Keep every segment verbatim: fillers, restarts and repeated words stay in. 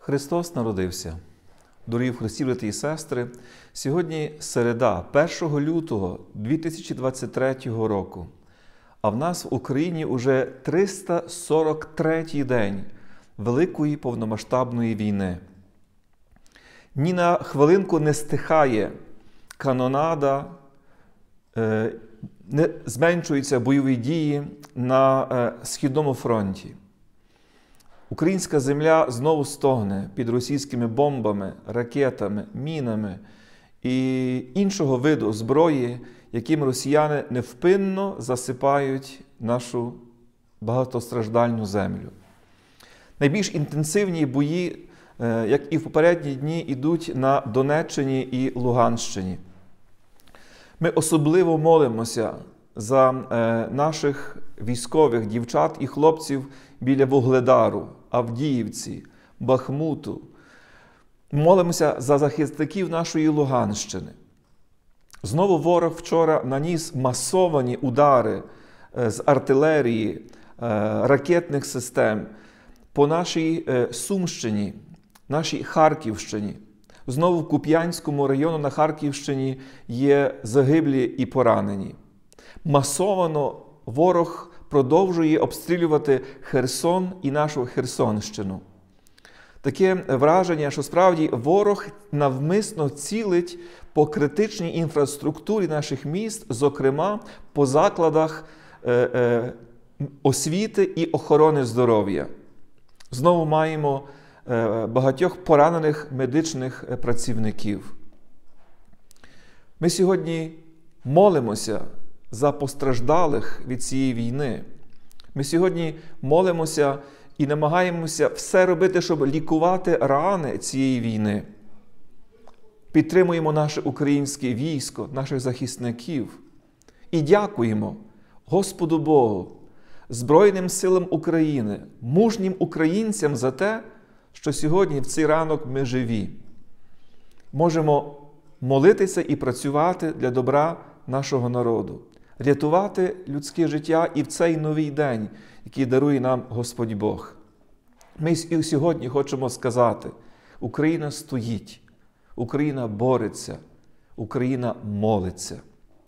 Христос народився. Дорогі в Христі, брати і сестри, сьогодні середа, першого лютого дві тисячі двадцять третього року, а в нас в Україні уже триста сорок третій день Великої повномасштабної війни. Ні на хвилинку не стихає канонада, не зменшуються бойові дії на Східному фронті. Українська земля знову стогне під російськими бомбами, ракетами, мінами і іншого виду зброї, яким росіяни невпинно засипають нашу багатостраждальну землю. Найбільш інтенсивні бої, як і в попередні дні, йдуть на Донеччині і Луганщині. Ми особливо молимося за наших військових дівчат і хлопців біля Вугледару, Авдіївці, Бахмуту. Молимося за захисників нашої Луганщини. Знову ворог вчора наніс масовані удари з артилерії, ракетних систем по нашій Сумщині, нашій Харківщині. Знову в Куп'янському районі на Харківщині є загиблі і поранені. Масовано ворог продовжує обстрілювати Херсон і нашу Херсонщину. Таке враження, що справді ворог навмисно цілить по критичній інфраструктурі наших міст, зокрема по закладах е, е, освіти і охорони здоров'я. Знову маємо е, багатьох поранених медичних працівників. Ми сьогодні молимося за постраждалих від цієї війни. Ми сьогодні молимося і намагаємося все робити, щоб лікувати рани цієї війни. Підтримуємо наше українське військо, наших захисників. І дякуємо Господу Богу, Збройним силам України, мужнім українцям за те, що сьогодні в цей ранок ми живі. Можемо молитися і працювати для добра нашого народу. Рятувати людське життя і в цей новий день, який дарує нам Господь Бог. Ми і сьогодні хочемо сказати, Україна стоїть, Україна бореться, Україна молиться.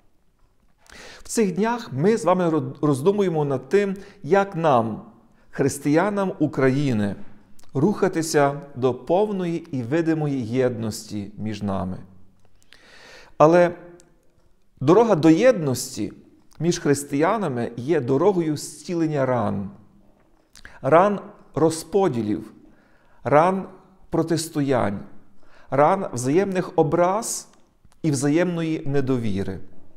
В цих днях ми з вами роздумуємо над тим, як нам, християнам України, рухатися до повної і видимої єдності між нами. Але дорога до єдності між християнами є дорогою зцілення ран. Ран розподілів, ран протистоянь, ран взаємних образ і взаємної недовіри.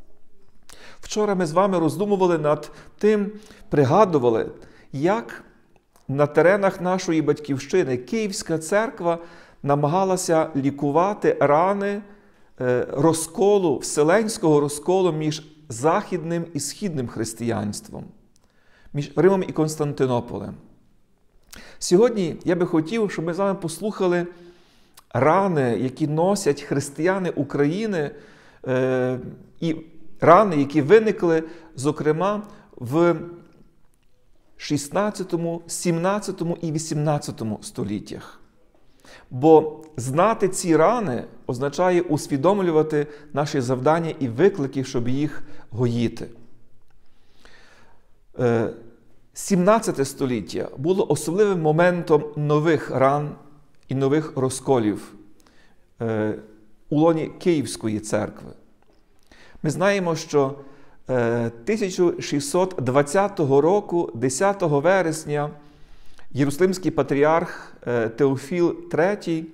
Вчора ми з вами роздумували над тим, пригадували, як на теренах нашої батьківщини Київська церква намагалася лікувати рани розколу, вселенського розколу між західним і східним християнством, між Римом і Константинополем. Сьогодні я би хотів, щоб ми з вами послухали рани, які носять християни України, е, і рани, які виникли, зокрема, в шістнадцятому, сімнадцятому і вісімнадцятому століттях. Бо знати ці рани означає усвідомлювати наші завдання і виклики, щоб їх гоїти. сімнадцяте століття було особливим моментом нових ран і нових розколів у лоні Київської церкви. Ми знаємо, що тисяча шістсот двадцятого року, десятого вересня, Єрусалимський патріарх Теофіл третій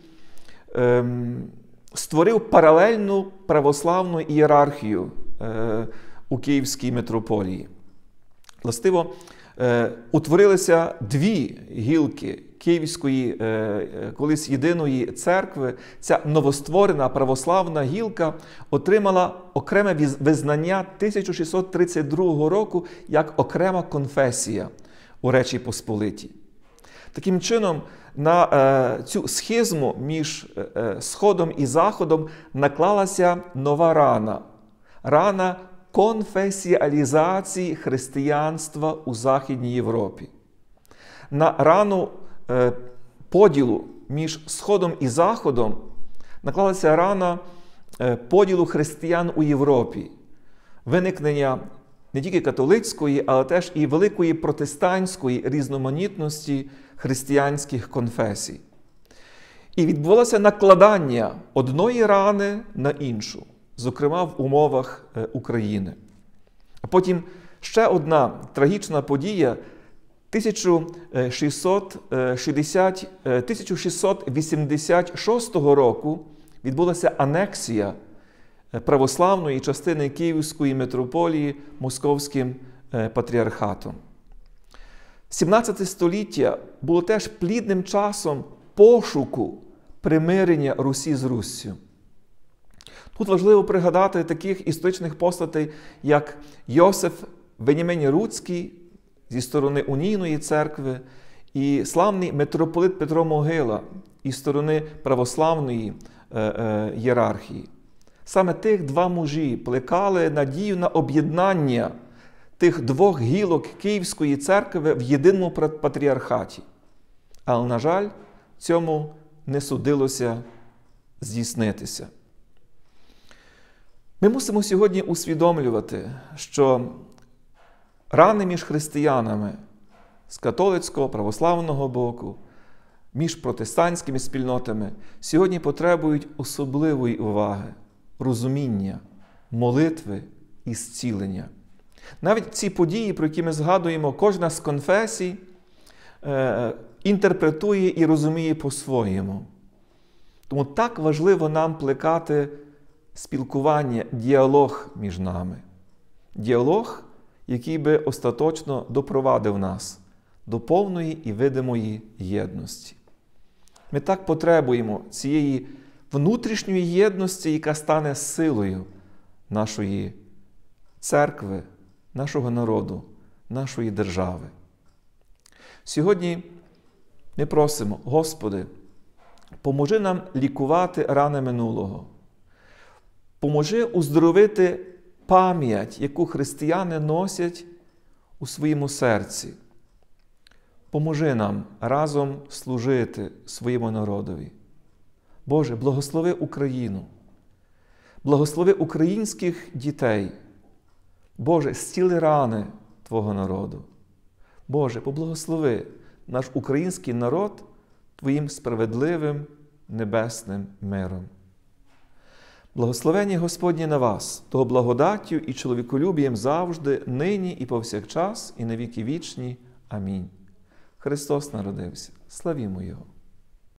створив паралельну православну ієрархію у Київській митрополії. Властиво, утворилися дві гілки Київської, колись єдиної церкви. Ця новостворена православна гілка отримала окреме визнання тисяча шістсот тридцять другого року як окрема конфесія у Речі Посполитій. Таким чином, на е, цю схизму між е, Сходом і Заходом наклалася нова рана. Рана конфесіалізації християнства у Західній Європі. На рану е, поділу між Сходом і Заходом наклалася рана поділу християн у Європі, виникнення не тільки католицької, але теж і великої протестантської різноманітності християнських конфесій. І відбувалося накладання одної рани на іншу, зокрема в умовах України. А потім ще одна трагічна подія тисяча шістсот вісімдесят шостого року відбулася анексія православної частини Київської митрополії Московським патріархатом. сімнадцяте століття було теж плідним часом пошуку примирення Русі з Руссю. Тут важливо пригадати таких історичних постатей, як Йосиф Веніамін Руцький зі сторони Унійної церкви і славний митрополит Петро Могила із сторони православної е, е, ієрархії. Саме тих два мужі плекали надію на об'єднання тих двох гілок Київської церкви в єдиному патріархаті. Але, на жаль, цьому не судилося здійснитися. Ми мусимо сьогодні усвідомлювати, що рани між християнами з католицького, православного боку, між протестантськими спільнотами сьогодні потребують особливої уваги, розуміння, молитви і зцілення. Навіть ці події, про які ми згадуємо, кожна з конфесій е, інтерпретує і розуміє по-своєму. Тому так важливо нам плекати спілкування, діалог між нами. Діалог, який би остаточно допровадив нас до повної і видимої єдності. Ми так потребуємо цієї внутрішньої єдності, яка стане силою нашої церкви, нашого народу, нашої держави. Сьогодні ми просимо: Господи, поможи нам лікувати рани минулого. Поможи уздоровити пам'ять, яку християни носять у своєму серці. Поможи нам разом служити своєму народові. Боже, благослови Україну, благослови українських дітей. Боже, зціли рани Твого народу. Боже, поблагослови наш український народ Твоїм справедливим небесним миром. Благословення Господнє на вас, того благодаттю і чоловіколюбієм завжди, нині і повсякчас, і на віки вічні. Амінь. Христос народився. Славімо Його!